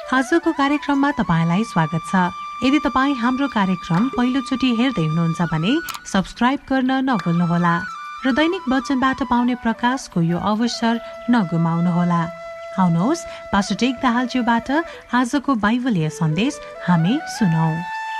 आजको कार्यक्रममा तपाईलाई स्वागत छ। यदि तपाई हाम्रो कार्यक्रम पहिलोचोटि हेर्दै हुनुहुन्छ भने सब्स्क्राइब गर्न नभुल्नुहोला र दैनिक वचनबाट पाउने प्रकाशको यो अवसर नगुमाउनुहोला। आउनुहोस् पास्टर टेक दाहालज्यूबाट आजको बाइबलीय सन्देश हामी सुनौं।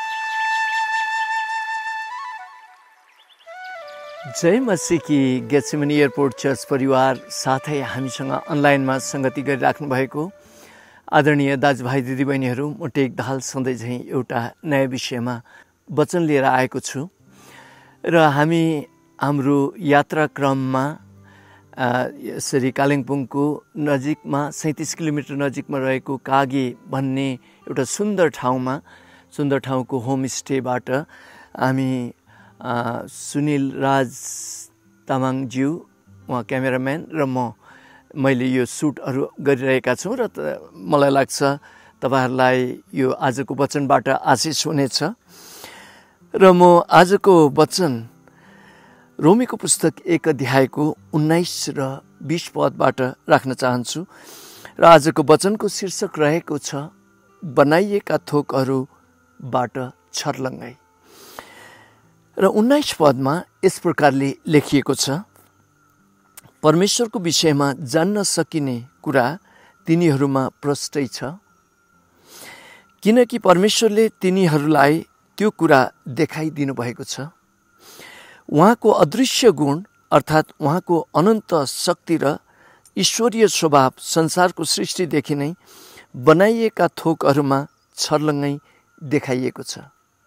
जय मसीह की गेत्सेमनी एयरपोर्ट चर्च परिवार साथै हामीसँग अनलाइनमा संगति गरिराख्नु भएको आदरणीय दाजुभाइ दिदीबहिनीहरू, म टेक दाहाल सधैँ झैँ एउटा नयाँ विषयमा वचन लिएर आएको छु र हामी हाम्रो यात्राक्रममा यसरी कालिम्पोङको नजिकमा 37 किलोमिटर नजिकमा रहेको कागे भन्ने एउटा सुन्दर ठाउँको होमस्टेबाट हामी सुनिल राज तामाङज्यू, उहाँ क्यामेराम्यान र मैले यो सुटहरू गरिरहेका छौँ र मलाई लाग्छ तपाईहरुलाई यो आजको वचनबाट आशिष हुनेछ। र म आजको वचन रोमीको पुस्तक 1 अध्यायको 19 र 20 पदबाट राख्न चाहन्छु र आजको वचनको शीर्षक रहेको छ बनाइएका थोकहरूबाट छर्लङ्गै। र 19 पदमा यस प्रकारले लेखिएको छ, परमेश्वरको विषयमा जान्न सकिने कुरा तिनीहरूमा प्रष्टै छ, किनकि परमेश्वरले तिनीहरूलाई त्यो कुरा देखाइदिनु भएको छ। उहाँको अदृश्य गुण अर्थात् उहाँको अनन्त शक्ति र ईश्वरीय स्वभाव संसारको सृष्टिदेखि नै बनाइएका थोकहरूमा छर्लङ्गै देखाइएको छ।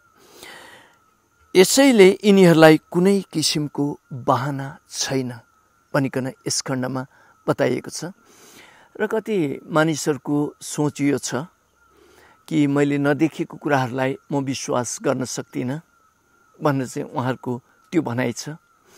यसैले यिनीहरूलाई कुनै किसिमको बहाना छैन भनिकन यस खण्डमा बताइएको छ। र कति मानिसहरूको सोच यो छ कि मैले नदेखेको कुराहरूलाई म विश्वास गर्न सक्दिनँ भनेर चाहिँ उहाँहरूको त्यो भनाइ छ।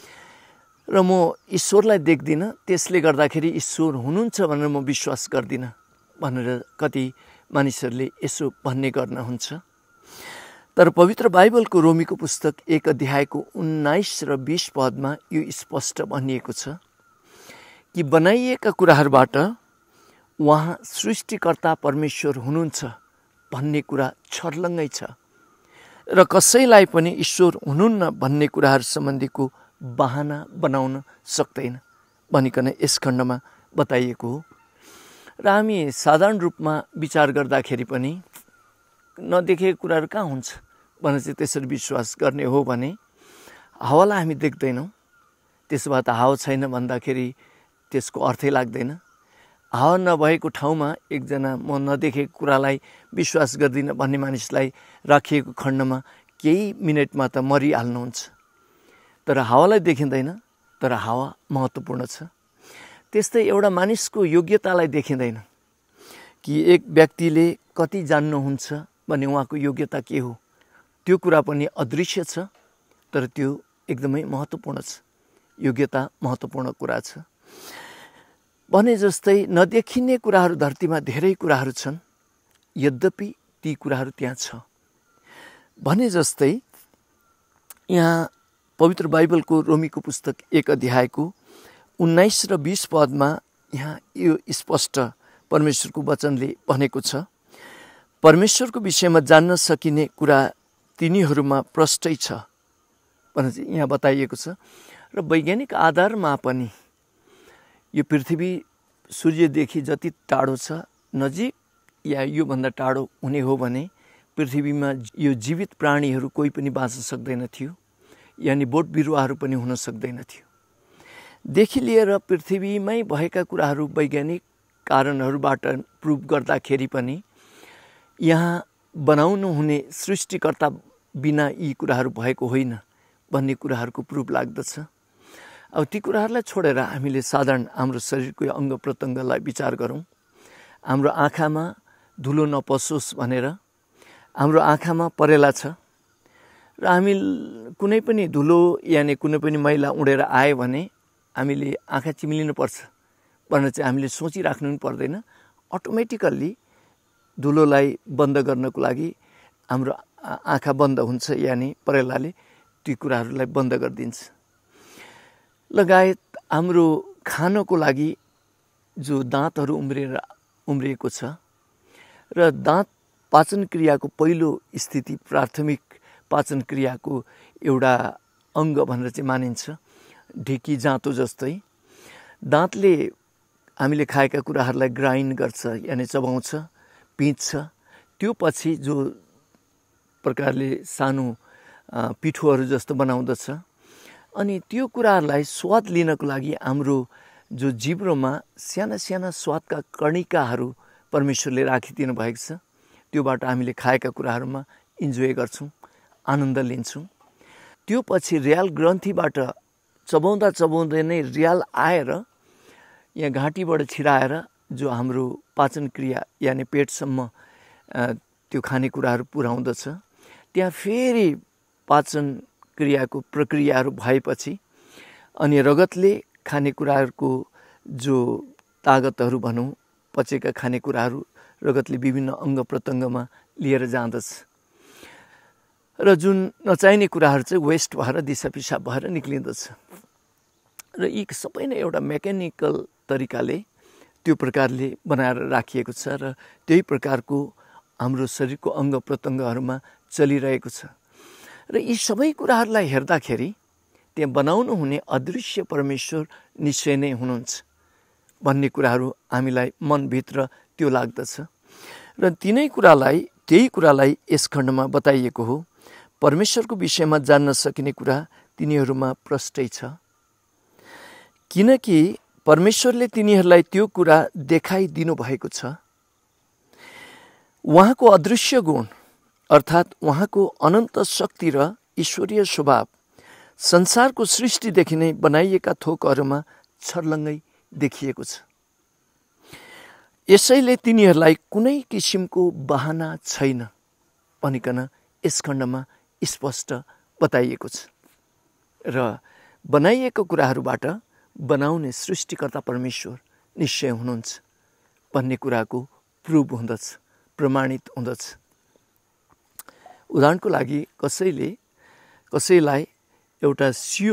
र म ईश्वरलाई देख्दिनँ, त्यसले गर्दाखेरि ईश्वर हुनुहुन्छ भनेर म विश्वास गर्दिनँ भनेर कति मानिसहरूले यसो भन्ने गर्नुहुन्छ। तर पवित्र बाइबलको रोमीको पुस्तक 1 अध्यायको 19 र 20 पदमा यो स्पष्ट भनिएको छ कि बनाइएका कुराहरूबाट उहाँ सृष्टिकर्ता परमेश्वर हुनुहुन्छ भन्ने कुरा छर्लङ्गै छ र कसैलाई पनि ईश्वर हुनुहुन्न भन्ने कुराहरू सम्बन्धीको बहाना बनाउन सक्दैन भनिकन यस खण्डमा बताइएको हो। र हामी साधारण रूपमा विचार गर्दाखेरि पनि नदेखेको कुराहरू कहाँ हुन्छ भनेर चाहिँ त्यसरी विश्वास गर्ने हो भने हावालाई हामी देख्दैनौँ, त्यसो भए त हावा छैन भन्दाखेरि त्यसको अर्थै लाग्दैन। हावा नभएको ठाउँमा एकजना म नदेखेको कुरालाई विश्वास गर्दिनँ भन्ने मानिसलाई राखिएको खण्डमा केही मिनटमा त मरिहाल्नुहुन्छ। तर हावालाई देखिँदैन, तर हावा महत्त्वपूर्ण छ। त्यस्तै एउटा मानिसको योग्यतालाई देखिँदैन कि एक व्यक्तिले कति जान्नुहुन्छ भन्ने उहाँको योग्यता के हो, त्यो कुरा पनि अदृश्य छ, तर त्यो एकदमै महत्त्वपूर्ण छ। योग्यता महत्त्वपूर्ण कुरा छ। भने जस्तै नदेखिने कुराहरू धरतीमा धेरै कुराहरू छन्, यद्यपि ती कुराहरू त्यहाँ छ। भने जस्तै यहाँ पवित्र बाइबलको रोमीको पुस्तक 1 अध्यायको 19 र 20 पदमा यहाँ यो स्पष्ट परमेश्वरको वचनले भनेको छ, परमेश्वरको विषयमा जान्न सकिने कुरा तिनीहरूमा प्रष्टै छ भनेर चाहिँ यहाँ बताइएको छ। र वैज्ञानिक आधारमा पनि यो पृथ्वी सूर्यदेखि जति टाढो छ, नजिक या योभन्दा टाढो हुने हो भने पृथ्वीमा यो जीवित प्राणीहरू कोही पनि बाँच्न सक्दैन थियो, यानि बोट बिरुवाहरू पनि हुन सक्दैन थियो। देखि लिएर पृथ्वीमै भएका कुराहरू वैज्ञानिक कारणहरूबाट प्रुभ गर्दाखेरि पनि यहाँ बनाउनु हुने सृष्टिकर्ता बिना यी कुराहरू भएको होइन भन्ने कुराहरूको प्रुफ लाग्दछ। अब ती कुराहरूलाई छोडेर हामीले साधारण हाम्रो शरीरको अङ्ग प्रत्यङ्गलाई विचार गरौँ। हाम्रो आँखामा धुलो नपसोस् भनेर हाम्रो आँखामा परेला छ र हामी कुनै पनि धुलो यानि कुनै पनि मैला उडेर आयो भने हामीले आँखा चिम्लिनुपर्छ भनेर चाहिँ हामीले सोचिराख्नु पनि पर्दैन। अटोमेटिकल्ली धुलोलाई बन्द गर्नको लागि हाम्रो आँखा बन्द हुन्छ, यानि परेलाले ती कुराहरूलाई बन्द गरिदिन्छ। लगायत हाम्रो खानको लागि जो दाँतहरू उम्रिएको छ र दाँत पाचन क्रियाको पहिलो स्थिति प्राथमिक पाचन क्रियाको एउटा अङ्ग भनेर चाहिँ मानिन्छ। ढिकी जाँतो जस्तै दाँतले हामीले खाएका कुराहरूलाई ग्राइन्ड गर्छ, यानि चबाउँछ, पिच्छ। त्यो पछि जो प्रकारले सानो पिठोहरू जस्तो बनाउँदछ, अनि त्यो कुराहरूलाई स्वाद लिनको लागि हाम्रो जो जिब्रोमा साना साना स्वादका कणिकाहरू परमेश्वरले राखिदिनु भएको छ, त्योबाट हामीले खाएका कुराहरूमा इन्जोय गर्छौँ, आनन्द लिन्छौँ। त्यो पछि रियाल ग्रन्थीबाट चबाउँदा चबाउँदै नै रियाल आएर यहाँ घाँटीबाट छिराएर जो हाम्रो पाचन क्रिया यानि पेटसम्म त्यो खानेकुराहरू पुर्याउँदछ। त्यहाँ फेरि पाचन क्रियाको प्रक्रियाहरू भएपछि अनि रगतले खानेकुराहरूको जो तागतहरू भनौँ, पचेका खानेकुराहरू रगतले विभिन्न अङ्ग प्रत्यङ्गमा लिएर जाँदछ र जुन नचाहिने कुराहरू चाहिँ वेस्ट भएर दिशा पिसाब भएर निक्लिँदछ। र यी सबै नै एउटा मेकानिकल तरिकाले त्यो प्रकारले बनाएर राखिएको छ र त्यही प्रकारको हाम्रो शरीरको अङ्ग प्रत्यङ्गहरूमा चलिरहेको छ। र यी सबै कुराहरूलाई हेर्दाखेरि त्यहाँ बनाउनु हुने अदृश्य परमेश्वर निश्चय नै हुनुहुन्छ भन्ने कुराहरू हामीलाई मनभित्र त्यो लाग्दछ। र त्यही कुरालाई यस खण्डमा बताइएको हो। परमेश्वरको विषयमा जान्न सकिने कुरा तिनीहरूमा प्रष्टै छ, किनकि परमेश्वरले तिनीहरूलाई त्यो कुरा देखाइदिनु भएको छ। उहाँको अदृश्य गुण अर्थात् उहाँको अनन्त शक्ति र ईश्वरीय स्वभाव संसारको सृष्टिदेखि नै बनाइएका थोकहरूमा छर्लङ्गै देखिएको छ। यसैले तिनीहरूलाई कुनै किसिमको बहाना छैन भनिकन यस खण्डमा स्पष्ट बताइएको छ। र बनाइएको कुराहरूबाट बनाउने सृष्टिकर्ता परमेश्वर निश्चय हुनुहुन्छ भन्ने कुराको प्रुभ हुँदछ, प्रमाणित हुँदछ। उदाहरणको लागि कसैलाई एउटा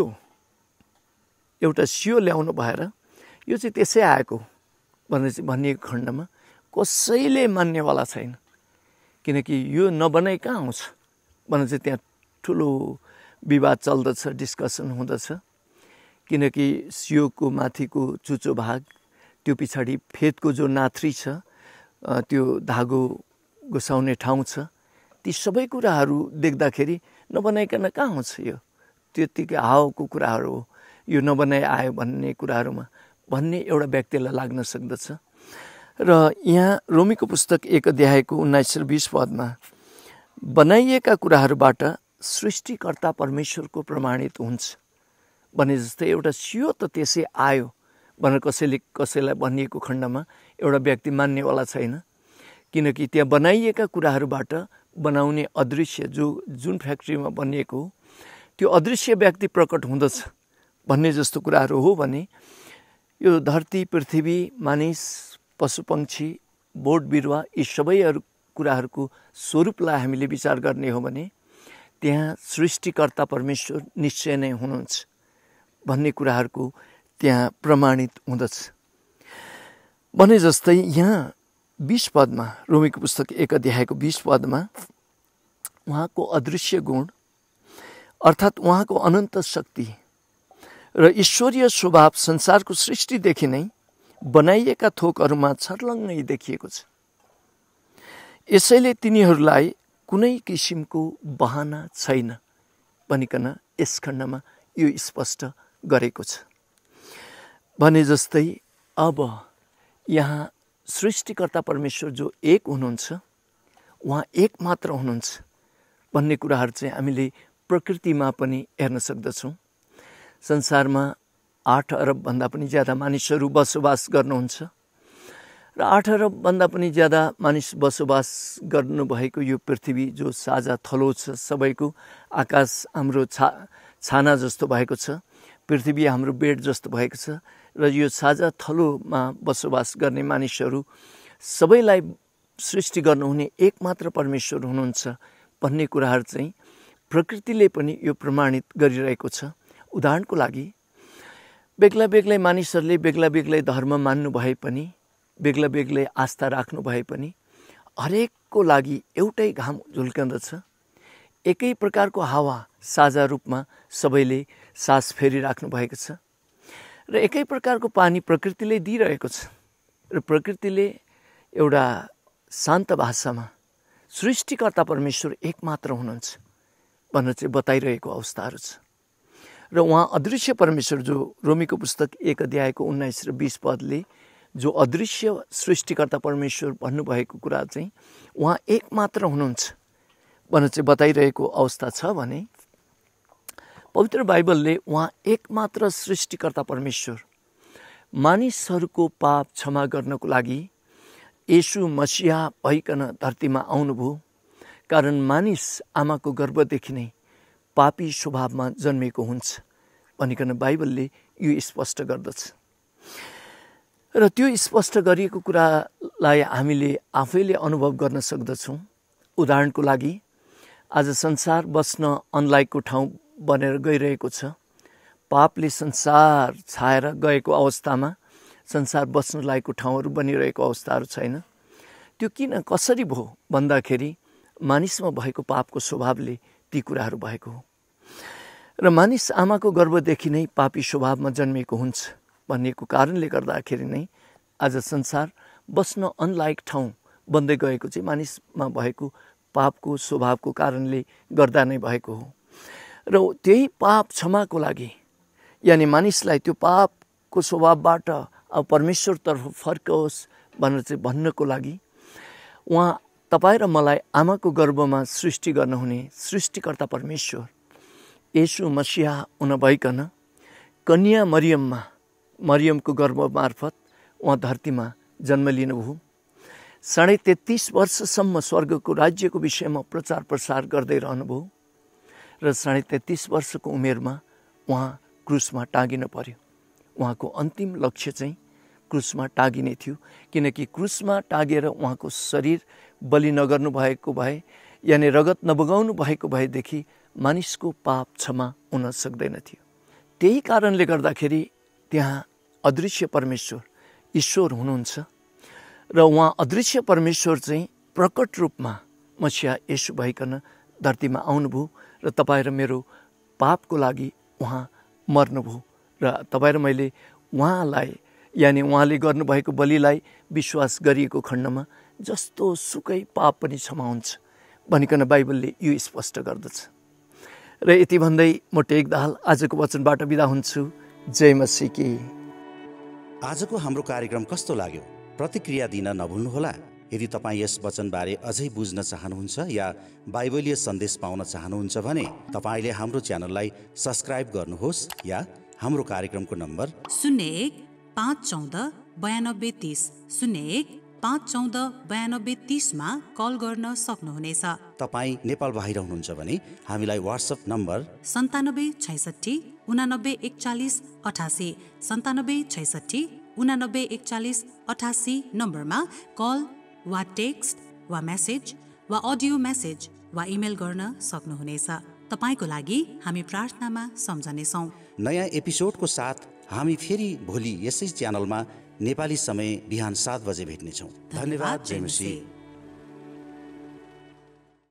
सियो ल्याउनु भएर यो चाहिँ त्यसै आएको भन्ने खण्डमा कसैले मान्नेवाला छैन, किनकि यो नबनाइ कहाँ आउँछ भनेर चाहिँ त्यहाँ ठुलो विवाद चल्दछ, डिस्कसन हुँदछ। किनकि सियोको माथिको चुचो भाग, त्यो पछाडि फेदको जो नाथ्री छ, त्यो धागो घुसाउने ठाउँ छ, ती सबै कुराहरू देख्दाखेरि नबनाइकन कहाँ आउँछ यो, त्यत्तिकै हावाको कुराहरू हो, यो नबनाइ आयो भन्ने कुराहरूमा भन्ने एउटा व्यक्तिलाई लाग्न सक्दछ। र यहाँ रोमीको पुस्तक 1 अध्यायको 19 र 20 पदमा बनाइएका कुराहरूबाट सृष्टिकर्ता परमेश्वरको प्रमाणित हुन्छ भने जस्तै एउटा सियो त त्यसै आयो भनेर कसैलाई भनिएको खण्डमा एउटा व्यक्ति मान्नेवाला छैन, किनकि त्यहाँ बनाइएका कुराहरूबाट बनाउने अदृश्य जुन फ्याक्ट्रीमा बनिएको हो त्यो अदृश्य व्यक्ति प्रकट हुँदछ भन्ने जस्तो कुराहरू हो भने यो धरती, पृथ्वी, मानिस, पशुपक्षी, बोट बिरुवा यी सबै कुराहरूको स्वरूपलाई हामीले विचार गर्ने हो भने त्यहाँ सृष्टिकर्ता परमेश्वर निश्चय नै हुनुहुन्छ भन्ने कुराहरूको त्यहाँ प्रमाणित हुँदछ। भने जस्तै यहाँ 20 पदमा, रोमीको पुस्तक 1 अध्यायको 20 पदमा उहाँको अदृश्य गुण अर्थात् उहाँको अनन्त शक्ति र ईश्वरीय स्वभाव संसारको सृष्टिदेखि नै बनाइएका थोकहरूमा छर्लङ्गै देखिएको छ। यसैले तिनीहरूलाई कुनै किसिमको बहाना छैन भनिकन यस खण्डमा यो स्पष्ट गरेको छ। भने जस्तै अब यहाँ सृष्टिकर्ता परमेश्वर जो एक हुनुहुन्छ, उहाँ एक मात्र हुनुहुन्छ भन्ने कुराहरू चाहिँ हामीले प्रकृतिमा पनि हेर्न सक्दछौँ। संसारमा 8 अरबभन्दा पनि ज्यादा मानिसहरू बसोबास गर्नुहुन्छ र 8 अरबभन्दा पनि ज्यादा मानिस बसोबास गर्नुभएको यो पृथ्वी जो साझा थलो छ सबैको, आकाश हाम्रो छाना जस्तो भएको छ, पृथ्वी हाम्रो बेड जस्तो भएको छ र यो साझा थलोमा बसोबास गर्ने मानिसहरू सबैलाई सृष्टि गर्नुहुने एकमात्र परमेश्वर हुनुहुन्छ भन्ने कुराहरू चाहिँ प्रकृतिले पनि यो प्रमाणित गरिरहेको छ। उदाहरणको लागि बेग्ला बेग्लै मानिसहरूले बेग्ला बेग्लै धर्म मान्नु भए पनि, बेग्ला बेग्लै आस्था राख्नु भए पनि हरेकको लागि एउटै घाम झुल्कन्दछ, एकै प्रकारको हावा साझा रूपमा सबैले सास फेरिराख्नु भएको छ र एकै प्रकारको पानी प्रकृतिले दिइरहेको छ र प्रकृतिले एउटा शान्त भाषामा सृष्टिकर्ता परमेश्वर एकमात्र हुनुहुन्छ भनेर चाहिँ बताइरहेको अवस्थाहरू छ। र उहाँ अदृश्य परमेश्वर जो रोमीको पुस्तक 1 अध्यायको 19 र 20 पदले जो अदृश्य सृष्टिकर्ता परमेश्वर भन्नुभएको कुरा चाहिँ उहाँ एकमात्र हुनुहुन्छ भनेर चाहिँ बताइरहेको अवस्था छ भने पवित्र बाइबलले उहाँ एकमात्र सृष्टिकर्ता परमेश्वर मानिसहरूको पाप क्षमा गर्नको लागि येशू मसीहा भइकन धरतीमा आउनुभयो। कारण मानिस आमाको गर्भदेखि नै पापी स्वभावमा जन्मेको हुन्छ भनिकन बाइबलले यो स्पष्ट गर्दछ। र त्यो स्पष्ट गरिएको कुरालाई हामीले आफैले अनुभव गर्न सक्दछौँ। उदाहरणको लागि आज संसार बस्न अनलाइकको ठाउँ बनेर गइरहेको छ। पापले संसार छाएर गएको अवस्थामा संसार बस्न लायकको ठाउँहरू बनिरहेको अवस्थाहरू छैन। त्यो किन कसरी भयो भन्दाखेरि मानिसमा भएको पापको स्वभावले ती कुराहरू भएको हो। र मानिस आमाको गर्भदेखि नै पापी स्वभावमा जन्मिएको हुन्छ भन्नेको कारणले गर्दाखेरि नै आज संसार बस्न अनलायक ठाउँ बन्दै गएको चाहिँ मानिसमा भएको पापको स्वभावको कारणले गर्दा नै भएको हो। र त्यही पाप क्षमाको लागि यानि मानिसलाई त्यो पापको स्वभावबाट अब परमेश्वरतर्फ फर्कोस् भनेर चाहिँ भन्नको लागि उहाँ तपाईँ र मलाई आमाको गर्भमा सृष्टि गर्नुहुने सृष्टिकर्ता परमेश्वर येशू मसीहा हुन भइकन कन्या मरियमको गर्भ मार्फत उहाँ धरतीमा जन्म लिनुभयो। 33.5 वर्षसम्म स्वर्गको राज्यको विषयमा प्रचार प्रसार गर्दै रहनुभयो र 33.5 वर्षको उमेरमा उहाँ क्रुसमा टाँगिन पर्यो। उहाँको अन्तिम लक्ष्य चाहिँ क्रुसमा टाँगिने थियो, किनकि क्रुसमा टाँगेर उहाँको शरीर बलि नगर्नु भएको भए यानि रगत नबगाउनु भएको भएदेखि मानिसको पाप क्षमा हुन सक्दैन थियो। त्यही कारणले गर्दाखेरि त्यहाँ अदृश्य परमेश्वर ईश्वर हुनुहुन्छ र उहाँ अदृश्य परमेश्वर चाहिँ प्रकट रूपमा मसीहा येशू भइकन धरतीमा आउनुभयो र तपाईँ र मेरो पापको लागि उहाँ मर्नुभयो र तपाईँ र मैले उहाँलाई यानि उहाँले गर्नुभएको बलिलाई विश्वास गरिएको खण्डमा जस्तो सुकै पाप पनि क्षमा हुन्छ भनिकन बाइबलले यो स्पष्ट गर्दछ। र यति भन्दै म टेकदाहाल आजको वचनबाट बिदा हुन्छु। जय मसीह की। आजको हाम्रो कार्यक्रम कस्तो लाग्यो? प्रतिक्रिया दिन नभुल्नुहोला। यदि तपाईँ यस वचनबारे अझै बुझ्न चाहनुहुन्छ या बाइबलीय सन्देश पाउन चाहनुहुन्छ भने तपाईँले हाम्रो च्यानललाई सब्स्क्राइब गर्नुहोस् या हाम्रो कार्यक्रमको नम्बर 01-514-9230 01-514-9230 मा कल गर्न सक्नुहुनेछ। तपाईँ नेपाल बाहिर हुनुहुन्छ भने हामीलाई वाट्सएप नम्बर 9766-894188 9766-894188 नम्बरमा कल वा टेक्स्ट वा मेसेज वा अडियो मेसेज वा इमेल गर्न सक्नुहुनेछ। तपाईँको लागि हामी प्रार्थनामा सम्झनेछौँ। नयाँ एपिसोडको साथ हामी फेरि भोलि यसै च्यानलमा नेपाली समय बिहान 7 बजे भेट्नेछौँ। धन्यवाद। जय मसीह।